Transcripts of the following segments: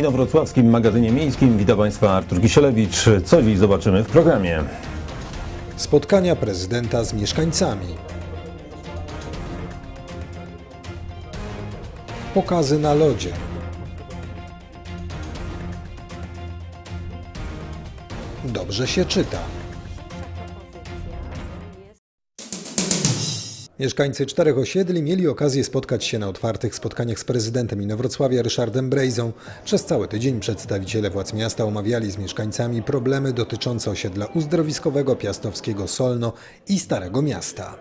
Inowrocławskim Magazynie Miejskim. Witam Państwa, Artur Kisielewicz. Co dziś zobaczymy w programie? Spotkania prezydenta z mieszkańcami. Pokazy na lodzie. Dobrze się czyta. Mieszkańcy 4 osiedli mieli okazję spotkać się na otwartych spotkaniach z prezydentem Inowrocławia Ryszardem Brejzą. Przez cały tydzień przedstawiciele władz miasta omawiali z mieszkańcami problemy dotyczące osiedla uzdrowiskowego, piastowskiego, Solno i Starego Miasta.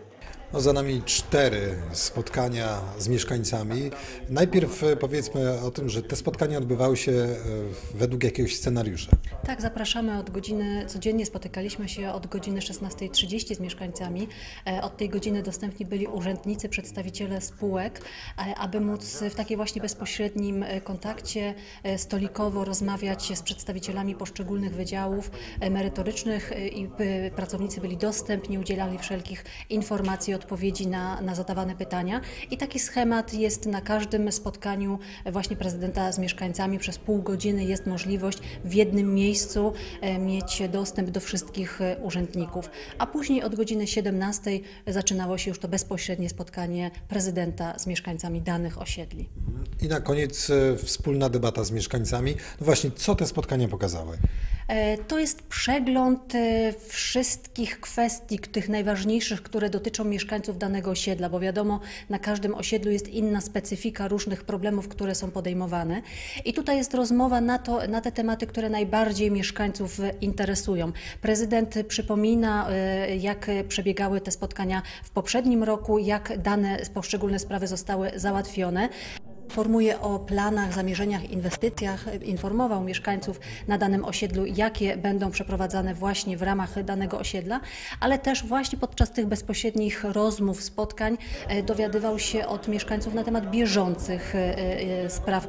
Za nami 4 spotkania z mieszkańcami. Najpierw powiedzmy o tym, że te spotkania odbywały się według jakiegoś scenariusza. Tak, zapraszamy od godziny, codziennie spotykaliśmy się od godziny 16:30 z mieszkańcami. Od tej godziny dostępni byli urzędnicy, przedstawiciele spółek, aby móc w takiej właśnie bezpośrednim kontakcie stolikowo rozmawiać z przedstawicielami poszczególnych wydziałów merytorycznych i pracownicy byli dostępni, udzielali wszelkich informacji, odpowiedzi na zadawane pytania. I taki schemat jest na każdym spotkaniu właśnie prezydenta z mieszkańcami. Przez pół godziny jest możliwość w jednym miejscu mieć dostęp do wszystkich urzędników. A później od godziny 17 zaczynało się już to bezpośrednie spotkanie prezydenta z mieszkańcami danych osiedli. I na koniec wspólna debata z mieszkańcami. No właśnie, co te spotkania pokazały? To jest przegląd wszystkich kwestii, tych najważniejszych, które dotyczą mieszkańców danego osiedla, bo wiadomo, na każdym osiedlu jest inna specyfika różnych problemów, które są podejmowane. I tutaj jest rozmowa na te tematy, które najbardziej mieszkańców interesują. Prezydent przypomina, jak przebiegały te spotkania w poprzednim roku, jak dane poszczególne sprawy zostały załatwione. Informuje o planach, zamierzeniach, inwestycjach, informował mieszkańców na danym osiedlu, jakie będą przeprowadzane właśnie w ramach danego osiedla, ale też właśnie podczas tych bezpośrednich rozmów, spotkań dowiadywał się od mieszkańców na temat bieżących spraw,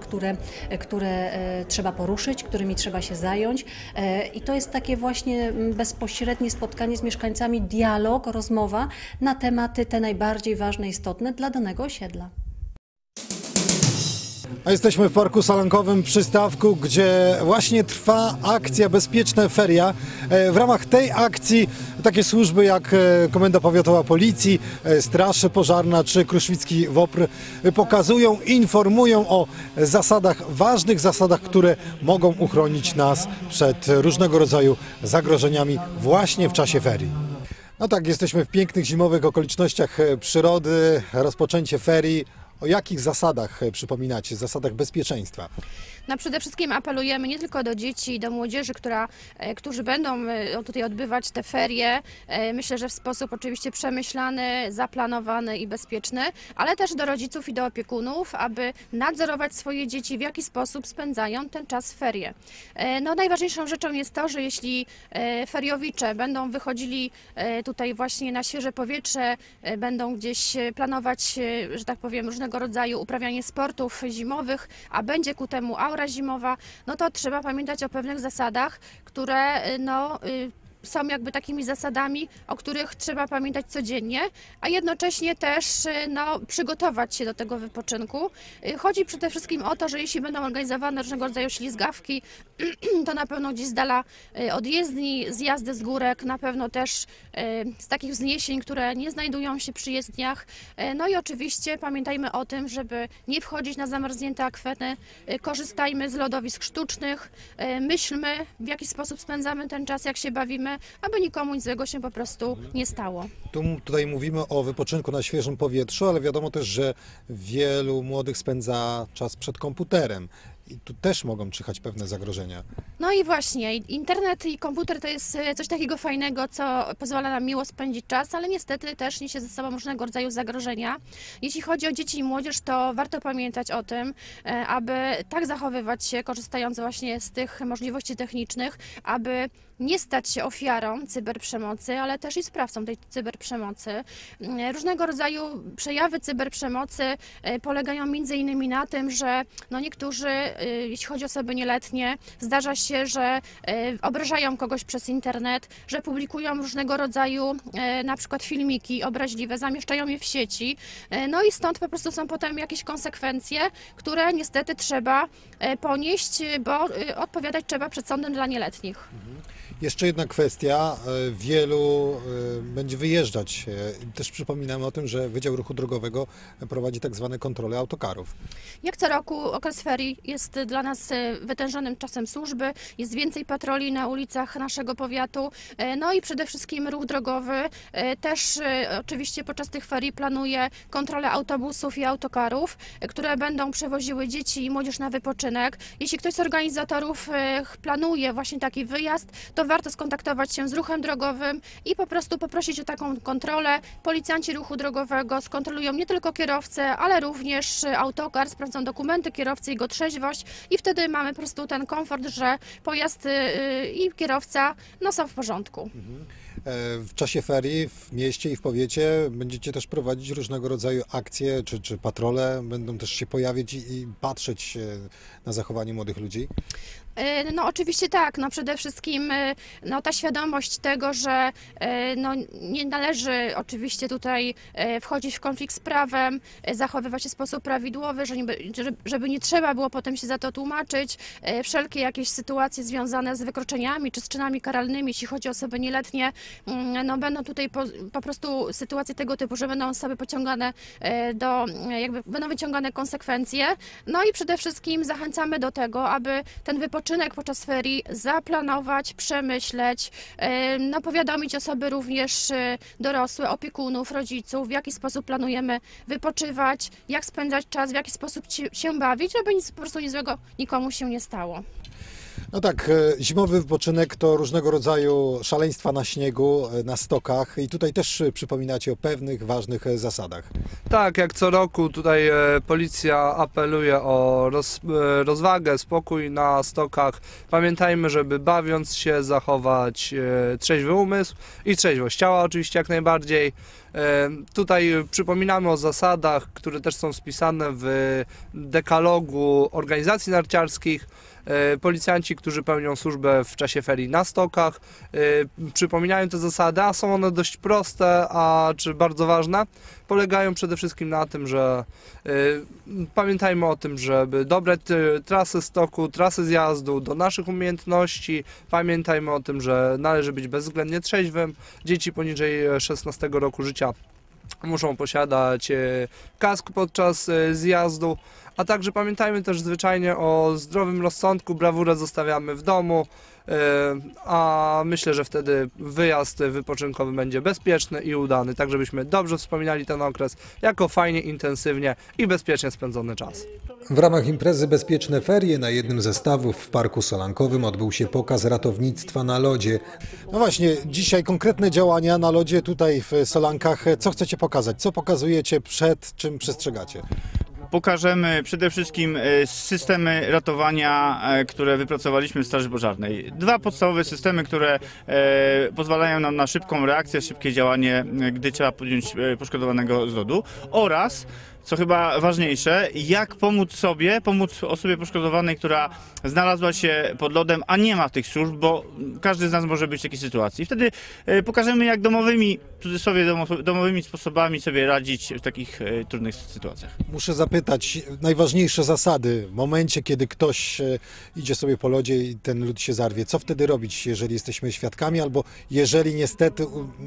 które trzeba poruszyć, którymi trzeba się zająć. I to jest takie właśnie bezpośrednie spotkanie z mieszkańcami, dialog, rozmowa na tematy te najbardziej ważne, istotne dla danego osiedla. A jesteśmy w Parku Salankowym przy Stawku, gdzie właśnie trwa akcja Bezpieczne Feria. W ramach tej akcji takie służby jak Komenda Powiatowa Policji, Straż Pożarna czy Kruszwicki WOPR pokazują, informują o zasadach, ważnych zasadach, które mogą uchronić nas przed różnego rodzaju zagrożeniami właśnie w czasie ferii. No tak, jesteśmy w pięknych zimowych okolicznościach przyrody, rozpoczęcie ferii. O jakich zasadach przypominacie, zasadach bezpieczeństwa? No przede wszystkim apelujemy nie tylko do dzieci, do młodzieży, którzy będą tutaj odbywać te ferie, myślę, że w sposób oczywiście przemyślany, zaplanowany i bezpieczny, ale też do rodziców i do opiekunów, aby nadzorować swoje dzieci, w jaki sposób spędzają ten czas ferie. No najważniejszą rzeczą jest to, że jeśli feriowicze będą wychodzili tutaj właśnie na świeże powietrze, będą gdzieś planować, że tak powiem, różnego rodzaju uprawianie sportów zimowych, a będzie ku temu aura zimowa, no to trzeba pamiętać o pewnych zasadach, które są jakby takimi zasadami, o których trzeba pamiętać codziennie, a jednocześnie też przygotować się do tego wypoczynku. Chodzi przede wszystkim o to, że jeśli będą organizowane różnego rodzaju ślizgawki, to na pewno gdzieś z dala od jezdni, zjazdy z górek, na pewno też z takich wzniesień, które nie znajdują się przy jezdniach. No i oczywiście pamiętajmy o tym, żeby nie wchodzić na zamarznięte akweny, korzystajmy z lodowisk sztucznych, myślmy, w jaki sposób spędzamy ten czas, jak się bawimy, aby nikomu nic złego się po prostu nie stało. Tutaj mówimy o wypoczynku na świeżym powietrzu, ale wiadomo też, że wielu młodych spędza czas przed komputerem. I tu też mogą czyhać pewne zagrożenia. No i właśnie, internet i komputer to jest coś takiego fajnego, co pozwala nam miło spędzić czas, ale niestety też niesie ze sobą różnego rodzaju zagrożenia. Jeśli chodzi o dzieci i młodzież, to warto pamiętać o tym, aby tak zachowywać się, korzystając właśnie z tych możliwości technicznych, aby nie stać się ofiarą cyberprzemocy, ale też i sprawcą tej cyberprzemocy. Różnego rodzaju przejawy cyberprzemocy polegają m.in. na tym, że niektórzy, jeśli chodzi o osoby nieletnie, zdarza się, że obrażają kogoś przez internet, że publikują różnego rodzaju na przykład filmiki obraźliwe, zamieszczają je w sieci. No i stąd po prostu są potem jakieś konsekwencje, które niestety trzeba ponieść, bo odpowiadać trzeba przed sądem dla nieletnich. Jeszcze jedna kwestia. Wielu będzie wyjeżdżać. Też przypominam o tym, że Wydział Ruchu Drogowego prowadzi tak zwane kontrole autokarów. Jak co roku okres ferii jest dla nas wytężonym czasem służby, jest więcej patroli na ulicach naszego powiatu, no i przede wszystkim ruch drogowy też oczywiście podczas tych ferii planuje kontrolę autobusów i autokarów, które będą przewoziły dzieci i młodzież na wypoczynek. Jeśli ktoś z organizatorów planuje właśnie taki wyjazd, to warto skontaktować się z ruchem drogowym i po prostu poprosić o taką kontrolę. Policjanci ruchu drogowego skontrolują nie tylko kierowcę, ale również autokar, sprawdzą dokumenty kierowcy, jego trzeźwość i wtedy mamy po prostu ten komfort, że pojazd i kierowca są w porządku. W czasie ferii w mieście i w powiecie będziecie też prowadzić różnego rodzaju akcje, czy patrole będą też się pojawiać i patrzeć na zachowanie młodych ludzi? No oczywiście tak, przede wszystkim ta świadomość tego, że nie należy oczywiście tutaj wchodzić w konflikt z prawem, zachowywać się w sposób prawidłowy, żeby nie trzeba było potem się za to tłumaczyć. Wszelkie jakieś sytuacje związane z wykroczeniami czy z czynami karalnymi, jeśli chodzi o osoby nieletnie, będą tutaj po prostu sytuacje tego typu, że będą osoby pociągane będą wyciągane konsekwencje. No i przede wszystkim zachęcamy do tego, aby ten wypoczynek podczas ferii zaplanować, przemyśleć, powiadomić osoby również dorosłe, opiekunów, rodziców, w jaki sposób planujemy wypoczywać, jak spędzać czas, w jaki sposób się bawić, żeby nic po prostu nic złego nikomu się nie stało. No tak, zimowy wypoczynek to różnego rodzaju szaleństwa na śniegu, na stokach i tutaj też przypominacie o pewnych ważnych zasadach. Tak, jak co roku tutaj policja apeluje o rozwagę, spokój na stokach. Pamiętajmy, żeby bawiąc się zachować trzeźwy umysł i trzeźwość ciała oczywiście jak najbardziej. Tutaj przypominamy o zasadach, które też są spisane w dekalogu organizacji narciarskich. Policjanci, którzy pełnią służbę w czasie ferii na stokach, przypominają te zasady, a są one dość proste, czy bardzo ważne. Polegają przede wszystkim na tym, że pamiętajmy o tym, żeby dobrać trasy stoku, trasy zjazdu do naszych umiejętności. Pamiętajmy o tym, że należy być bezwzględnie trzeźwym. Dzieci poniżej 16 roku życia muszą posiadać kask podczas zjazdu. A także pamiętajmy też zwyczajnie o zdrowym rozsądku, brawurę zostawiamy w domu, a myślę, że wtedy wyjazd wypoczynkowy będzie bezpieczny i udany, tak żebyśmy dobrze wspominali ten okres jako fajnie, intensywnie i bezpiecznie spędzony czas. W ramach imprezy Bezpieczne Ferie na jednym ze stawów w Parku Solankowym odbył się pokaz ratownictwa na lodzie. No właśnie, dzisiaj konkretne działania na lodzie tutaj w Solankach. Co chcecie pokazać? Co pokazujecie, przed czym przestrzegacie? Pokażemy przede wszystkim systemy ratowania, które wypracowaliśmy w Straży Pożarnej. Dwa podstawowe systemy, które pozwalają nam na szybką reakcję, szybkie działanie, gdy trzeba podjąć poszkodowanego z lodu, oraz, co chyba ważniejsze, jak pomóc osobie poszkodowanej, która znalazła się pod lodem, a nie ma tych służb, bo każdy z nas może być w takiej sytuacji. Wtedy pokażemy, jak domowymi sposobami sobie radzić w takich trudnych sytuacjach. Muszę zapytać, najważniejsze zasady w momencie, kiedy ktoś idzie sobie po lodzie i ten lód się zarwie. Co wtedy robić, jeżeli jesteśmy świadkami, albo jeżeli niestety,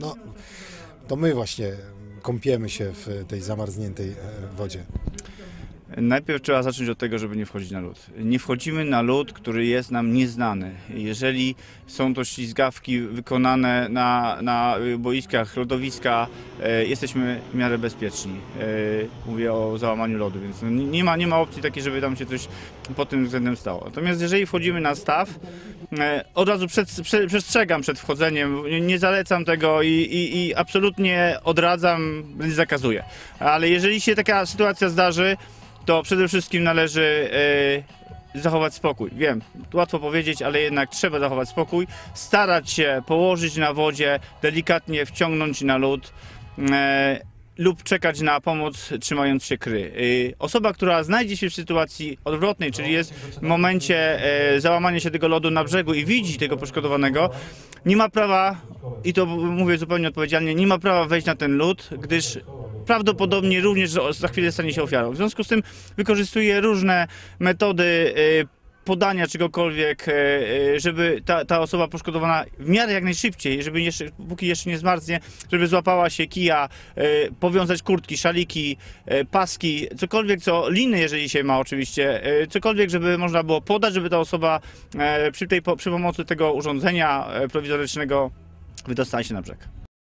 to my właśnie kąpiemy się w tej zamarzniętej wodzie? Najpierw trzeba zacząć od tego, żeby nie wchodzić na lód. Nie wchodzimy na lód, który jest nam nieznany. Jeżeli są to ślizgawki wykonane na boiskach, lodowiska, jesteśmy w miarę bezpieczni. Mówię o załamaniu lodu, więc nie ma opcji takiej, żeby tam się coś pod tym względem stało. Natomiast jeżeli wchodzimy na staw, od razu przestrzegam przed wchodzeniem, nie zalecam tego i absolutnie odradzam, zakazuję. Ale jeżeli się taka sytuacja zdarzy, to przede wszystkim należy zachować spokój. Wiem, łatwo powiedzieć, ale jednak trzeba zachować spokój, starać się położyć na wodzie, delikatnie wciągnąć na lód, lub czekać na pomoc, trzymając się kry. Osoba, która znajdzie się w sytuacji odwrotnej, czyli jest w momencie załamania się tego lodu na brzegu i widzi tego poszkodowanego, nie ma prawa, i to mówię zupełnie odpowiedzialnie, nie ma prawa wejść na ten lód, gdyż prawdopodobnie również za chwilę stanie się ofiarą. W związku z tym wykorzystuje różne metody podania czegokolwiek, żeby ta osoba poszkodowana w miarę jak najszybciej, żeby póki jeszcze nie zmarznie, żeby złapała się kija, powiązać kurtki, szaliki, paski, cokolwiek, liny, jeżeli się ma oczywiście, cokolwiek, żeby można było podać, żeby ta osoba przy pomocy tego urządzenia prowizorycznego wydostała się na brzeg.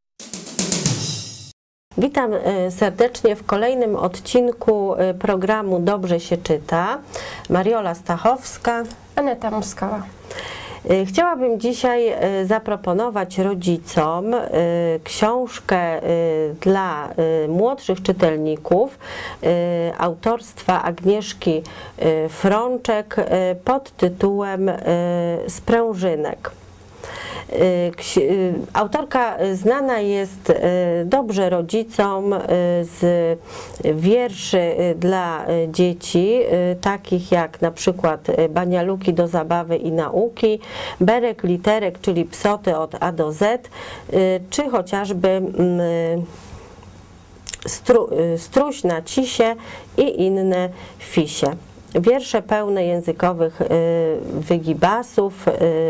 Witam serdecznie w kolejnym odcinku programu Dobrze się czyta. Mariola Stachowska, Aneta Muskała. Chciałabym dzisiaj zaproponować rodzicom książkę dla młodszych czytelników autorstwa Agnieszki Frączek pod tytułem Sprężynek. Autorka znana jest dobrze rodzicom z wierszy dla dzieci, takich jak na przykład Banialuki do zabawy i nauki, Berek literek, czyli psoty od A do Z, czy chociażby Struś na cisie i inne fisie. Wiersze pełne językowych wygibasów,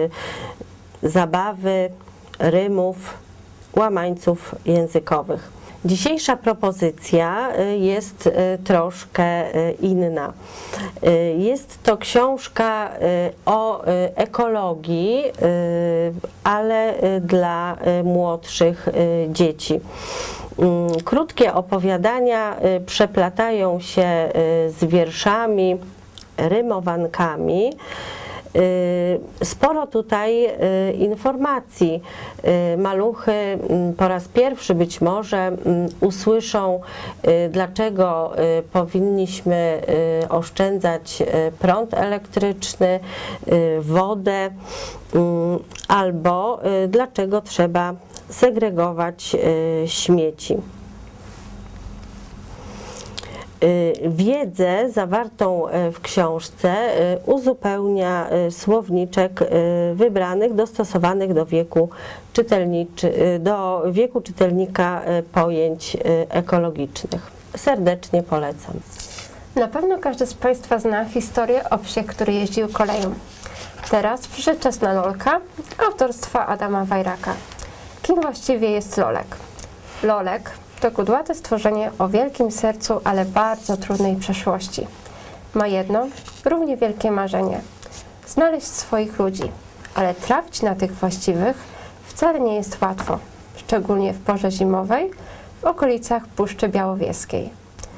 zabawy, rymów, łamańców językowych. Dzisiejsza propozycja jest troszkę inna. Jest to książka o ekologii, ale dla młodszych dzieci. Krótkie opowiadania przeplatają się z wierszami, rymowankami. Sporo tutaj informacji. Maluchy po raz pierwszy być może usłyszą, dlaczego powinniśmy oszczędzać prąd elektryczny, wodę, albo dlaczego trzeba segregować śmieci. Wiedzę zawartą w książce uzupełnia słowniczek wybranych, dostosowanych do wieku czytelnika pojęć ekologicznych. Serdecznie polecam. Na pewno każdy z Państwa zna historię o psie, który jeździł koleją. Teraz przyszedł czas na Lolka, autorstwa Adama Wajraka. Kim właściwie jest Lolek? Lolek to kudłate stworzenie o wielkim sercu, ale bardzo trudnej przeszłości. Ma jedno, równie wielkie marzenie – znaleźć swoich ludzi, ale trafić na tych właściwych wcale nie jest łatwo, szczególnie w porze zimowej w okolicach Puszczy Białowieskiej.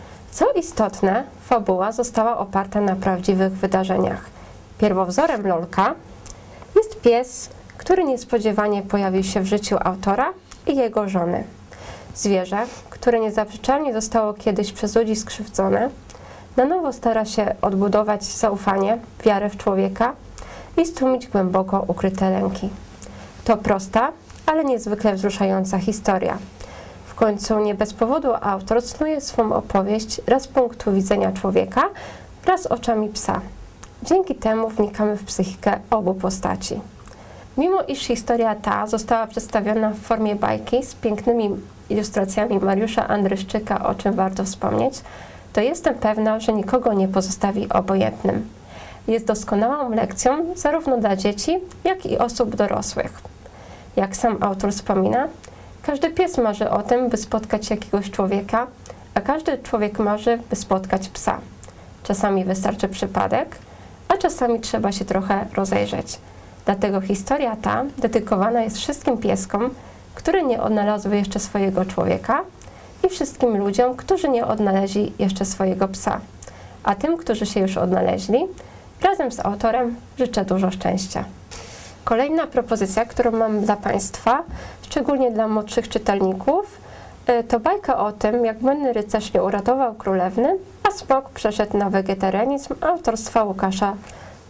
Co istotne, fabuła została oparta na prawdziwych wydarzeniach. Pierwowzorem Lolka jest pies, który niespodziewanie pojawił się w życiu autora i jego żony. Zwierzę, które niezaprzeczalnie zostało kiedyś przez ludzi skrzywdzone, na nowo stara się odbudować zaufanie, wiarę w człowieka i stłumić głęboko ukryte lęki. To prosta, ale niezwykle wzruszająca historia. W końcu nie bez powodu autor snuje swą opowieść raz z punktu widzenia człowieka, raz oczami psa. Dzięki temu wnikamy w psychikę obu postaci. Mimo iż historia ta została przedstawiona w formie bajki z pięknymi ilustracjami Mariusza Andryszczyka, o czym warto wspomnieć, to jestem pewna, że nikogo nie pozostawi obojętnym. Jest doskonałą lekcją zarówno dla dzieci, jak i osób dorosłych. Jak sam autor wspomina, każdy pies marzy o tym, by spotkać jakiegoś człowieka, a każdy człowiek marzy, by spotkać psa. Czasami wystarczy przypadek, a czasami trzeba się trochę rozejrzeć. Dlatego historia ta dedykowana jest wszystkim pieskom, które nie odnalazły jeszcze swojego człowieka, i wszystkim ludziom, którzy nie odnaleźli jeszcze swojego psa. A tym, którzy się już odnaleźli, razem z autorem życzę dużo szczęścia. Kolejna propozycja, którą mam dla Państwa, szczególnie dla młodszych czytelników, to bajka o tym, jak błędny rycerz nie uratował królewny, a smok przeszedł na wegetarianizm, autorstwa Łukasza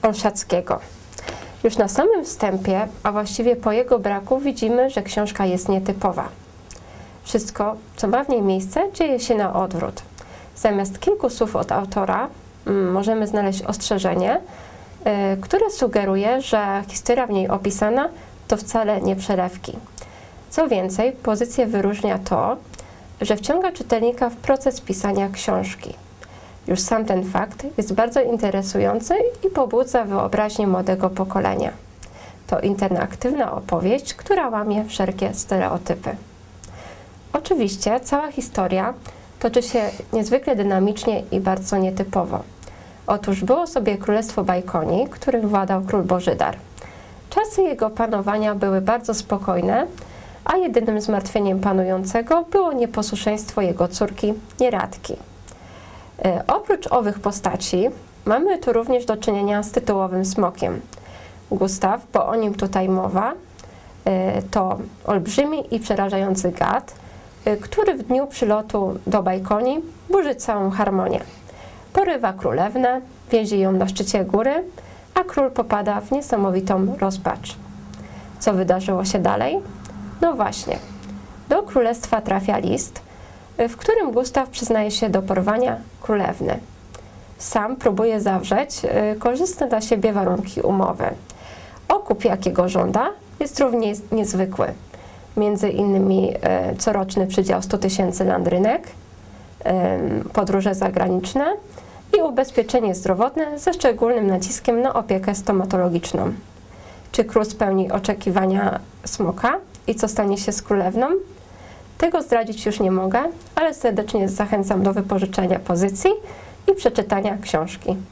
Olszadzkiego. Już na samym wstępie, a właściwie po jego braku, widzimy, że książka jest nietypowa. Wszystko, co ma w niej miejsce, dzieje się na odwrót. Zamiast kilku słów od autora możemy znaleźć ostrzeżenie, które sugeruje, że historia w niej opisana to wcale nie przelewki. Co więcej, pozycję wyróżnia to, że wciąga czytelnika w proces pisania książki. Już sam ten fakt jest bardzo interesujący i pobudza wyobraźnię młodego pokolenia. To interaktywna opowieść, która łamie wszelkie stereotypy. Oczywiście cała historia toczy się niezwykle dynamicznie i bardzo nietypowo. Otóż było sobie Królestwo Bajkonii, którym władał król Bożydar. Czasy jego panowania były bardzo spokojne, a jedynym zmartwieniem panującego było nieposłuszeństwo jego córki Nieradki. Oprócz owych postaci mamy tu również do czynienia z tytułowym smokiem. Gustaw, bo o nim tutaj mowa, to olbrzymi i przerażający gad, który w dniu przylotu do Bajkonii burzy całą harmonię. Porywa królewnę, więzi ją na szczycie góry, a król popada w niesamowitą rozpacz. Co wydarzyło się dalej? No właśnie, do królestwa trafia list, w którym Gustaw przyznaje się do porwania królewny. Sam próbuje zawrzeć korzystne dla siebie warunki umowy. Okup, jakiego żąda, jest równie niezwykły. Między innymi coroczny przydział 100 000 landrynek, podróże zagraniczne i ubezpieczenie zdrowotne ze szczególnym naciskiem na opiekę stomatologiczną. Czy król spełni oczekiwania smoka i co stanie się z królewną? Tego zdradzić już nie mogę, ale serdecznie zachęcam do wypożyczenia pozycji i przeczytania książki.